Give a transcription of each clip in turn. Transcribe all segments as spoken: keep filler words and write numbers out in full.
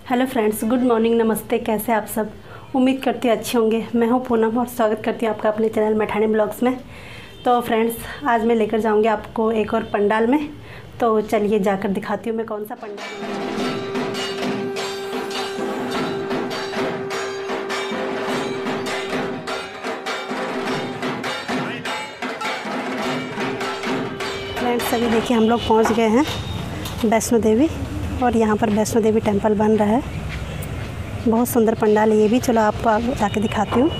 Hello friends, good morning, नमस्ते। कैसे आप सब? उम्मीद करती हूँ अच्छे होंगे। मैं हूँ पूनम और स्वागत करती हूँ आपका अपने चैनल मैठानी ब्लॉग्स में। तो फ्रेंड्स, आज मैं लेकर जाऊँगी आपको एक और पंडाल में। तो चलिए जाकर दिखाती हूँ मैं कौन सा पंडाल है। फ्रेंड्स, अभी देखिए हम लोग पहुँच गए हैं वैष्णो देवी, और यहाँ पर वैष्णो देवी टेम्पल बन रहा है। बहुत सुंदर पंडाल है ये भी। चलो आपको आगे जाके दिखाती हूँ।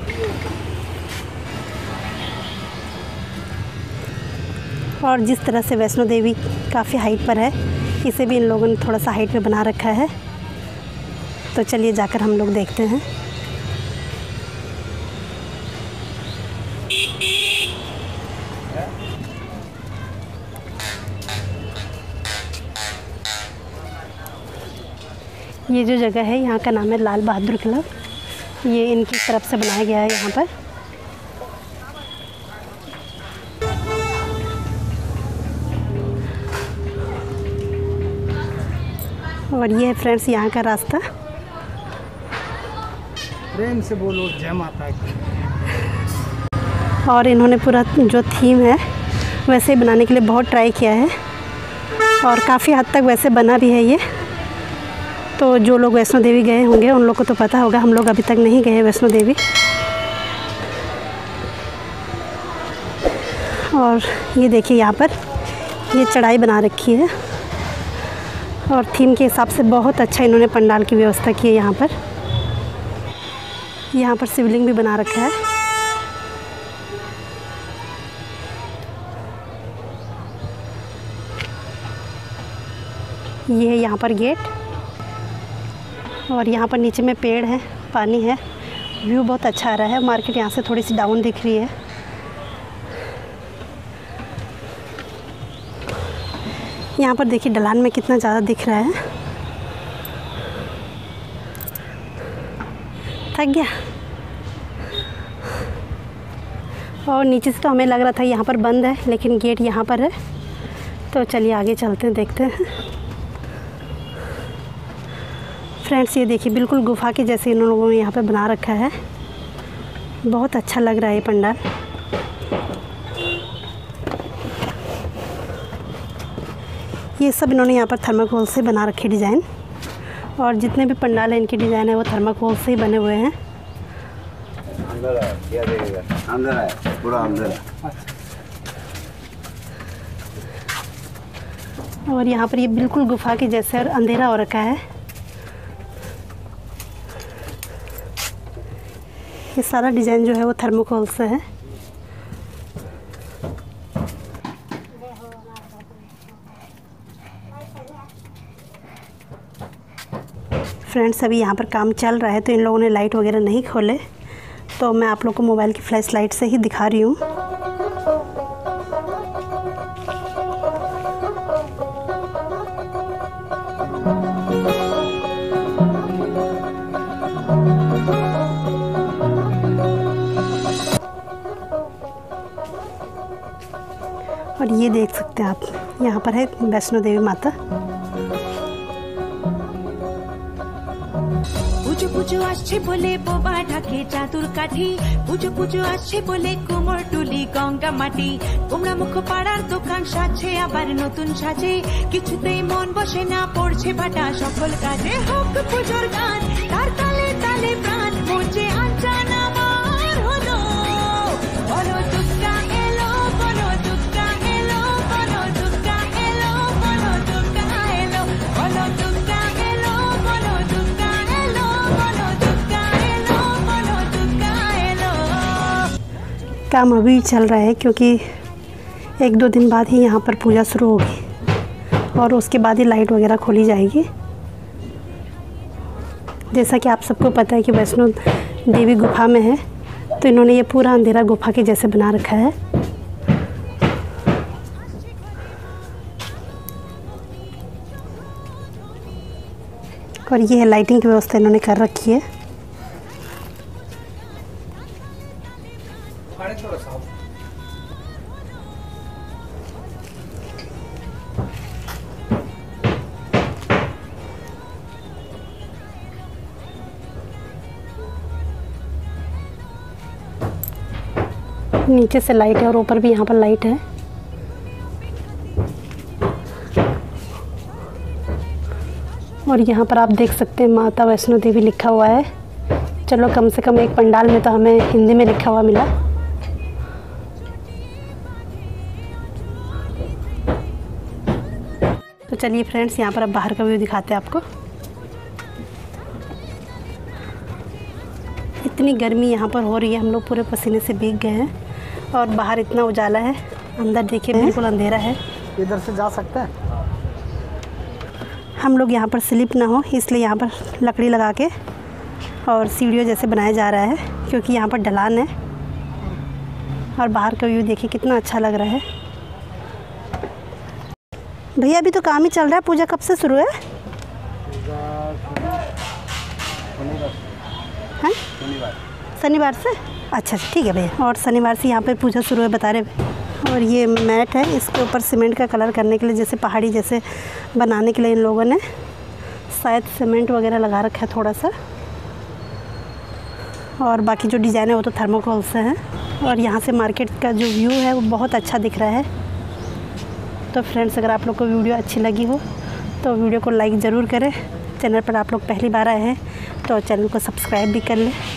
और जिस तरह से वैष्णो देवी काफ़ी हाइट पर है, इसे भी इन लोगों ने थोड़ा सा हाइट में बना रखा है। तो चलिए जाकर हम लोग देखते हैं। ये जो जगह है यहाँ का नाम है लाल बहादुर क्लब। ये इनकी तरफ से बनाया गया है यहाँ पर। और ये है फ्रेंड्स यहाँ का रास्ता। प्रेम से बोलो जय माता की। और इन्होंने पूरा जो थीम है वैसे ही बनाने के लिए बहुत ट्राई किया है, और काफ़ी हद तक वैसे बना भी है ये। तो जो लोग वैष्णो देवी गए होंगे उन लोग को तो पता होगा। हम लोग अभी तक नहीं गए वैष्णो देवी। और ये देखिए यहाँ पर ये चढ़ाई बना रखी है, और थीम के हिसाब से बहुत अच्छा इन्होंने पंडाल की व्यवस्था की है। यहाँ पर यहाँ पर शिवलिंग भी बना रखा है। ये है यहाँ पर गेट, और यहाँ पर नीचे में पेड़ है, पानी है, व्यू बहुत अच्छा आ रहा है। मार्केट यहाँ से थोड़ी सी डाउन दिख रही है। यहाँ पर देखिए ढलान में कितना ज़्यादा दिख रहा है। थक गया। और नीचे से तो हमें लग रहा था यहाँ पर बंद है, लेकिन गेट यहाँ पर है। तो चलिए आगे चलते हैं, देखते हैं। फ्रेंड्स, ये देखिए बिल्कुल गुफा के जैसे इन लोगों ने यहाँ पे बना रखा है। बहुत अच्छा लग रहा है ये पंडाल। ये सब इन्होंने यहाँ पर थर्माकोल से बना रखे डिज़ाइन, और जितने भी पंडाल हैं इनके डिज़ाइन है वो थर्माकोल से ही बने हुए हैं। अंदर है, क्या देखेगा? अंदर है, पूरा अंदर है। और यहाँ पर ये बिल्कुल गुफा के जैसे और अंधेरा हो रखा है। ये सारा डिज़ाइन जो है वो थर्माकोल से है। फ्रेंड्स, अभी यहाँ पर काम चल रहा है तो इन लोगों ने लाइट वगैरह नहीं खोले, तो मैं आप लोग को मोबाइल की फ्लैश लाइट से ही दिखा रही हूँ। और ये देख सकते हैं आप, यहाँ पर है वैष्णो देवी माता। পুজো পুজো আসছে বলে বোবা ঢাকে চাদুর কাঠি, পুজো পুজো আসছে বলে কোমর টুলি গঙ্গা মাটি, তোমরা মুখ পাড়ার দোকান সাজছে আবার নতুন সাজে, কিছুতেই মন বসে না, পড়ছে ভাটা সকল কাজে। হোক পুজোর গান, তার তালে তালে প্রাণ, মঞ্চে আঞ্চান আমার হলো, বলো দুর্গা এলো, বলো দুর্গা এলো, বলো দুর্গা এলো, বলো দুর্গা এলো, বলো দুর্গা এলো, বলো দুর্গা এলো, বলো দুর্গা এলো, বলো দুর্গা এলো। काम अभी चल रहा है, क्योंकि एक दो दिन बाद ही यहाँ पर पूजा शुरू होगी, और उसके बाद ही लाइट वगैरह खोली जाएगी। जैसा कि आप सबको पता है कि वैष्णो देवी गुफा में है, तो इन्होंने ये पूरा अंधेरा गुफा के जैसे बना रखा है। और ये है लाइटिंग की व्यवस्था इन्होंने कर रखी है। नीचे से लाइट है और ऊपर भी यहाँ पर लाइट है। और यहाँ पर आप देख सकते हैं माता वैष्णो देवी लिखा हुआ है। चलो कम से कम एक पंडाल में तो हमें हिंदी में लिखा हुआ मिला। तो चलिए फ्रेंड्स, यहाँ पर अब बाहर का व्यू दिखाते हैं आपको। इतनी गर्मी यहाँ पर हो रही है, हम लोग पूरे पसीने से भीग गए हैं। और बाहर इतना उजाला है, अंदर देखिए बिल्कुल अंधेरा है। इधर से जा सकते हैं। हम लोग यहाँ पर स्लिप ना हो इसलिए यहाँ पर लकड़ी लगा के और सीढ़ियों जैसे बनाया जा रहा है, क्योंकि यहाँ पर ढलान है। और बाहर का व्यू देखिए कितना अच्छा लग रहा है। भैया अभी तो काम ही चल रहा है, पूजा कब से शुरू है? हैं? शनिवार से। अच्छा अच्छा ठीक है भैया। और शनिवार से यहाँ पे पूजा शुरू है बता रहे। और ये मैट है, इसके ऊपर सीमेंट का कलर करने के लिए, जैसे पहाड़ी जैसे बनाने के लिए इन लोगों ने शायद सीमेंट वगैरह लगा रखा है थोड़ा सा। और बाकी जो डिज़ाइन है वो तो थर्मोकोल से है। और यहाँ से मार्केट का जो व्यू है वो बहुत अच्छा दिख रहा है। तो फ्रेंड्स, अगर आप लोग को वीडियो अच्छी लगी हो तो वीडियो को लाइक ज़रूर करें। चैनल पर आप लोग पहली बार आए हैं तो चैनल को सब्सक्राइब भी कर लें।